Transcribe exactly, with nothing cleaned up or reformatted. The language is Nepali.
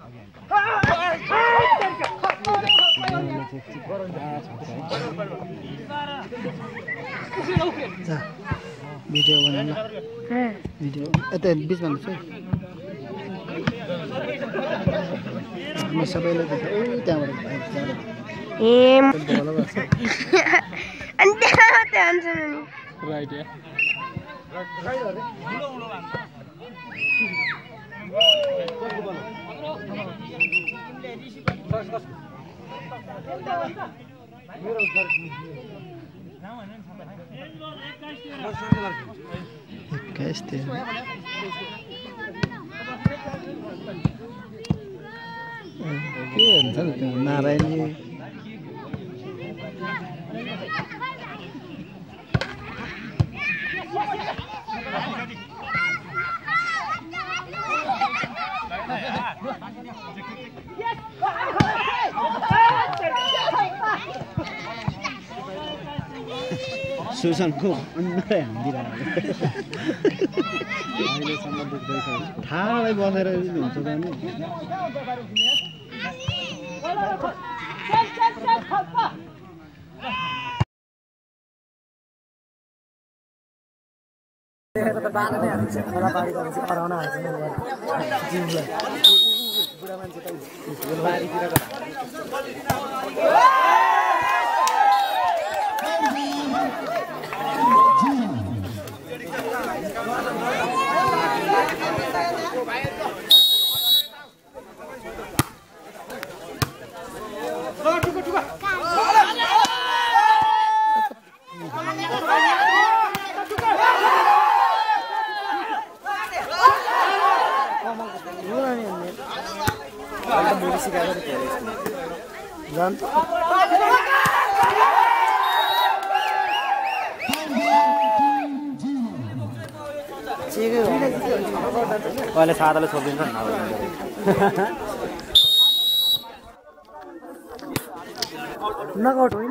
भिडियो बनाउनु भिडियो यता बिचमा छ म सबैलाई देखाउ त्यहाँबाट ए अनि त्यहाँ त्यहाँ राइट या एक्काइस के हुन्छ नि त्यो नारायणी सुसनको अन्नरै हान्दिरहेको अहिलेसम्म दुख्दैछ थाहै बसेर हुन्छ त नि अहिले सादाले छोडिदिन्छ नि नकआउट होइन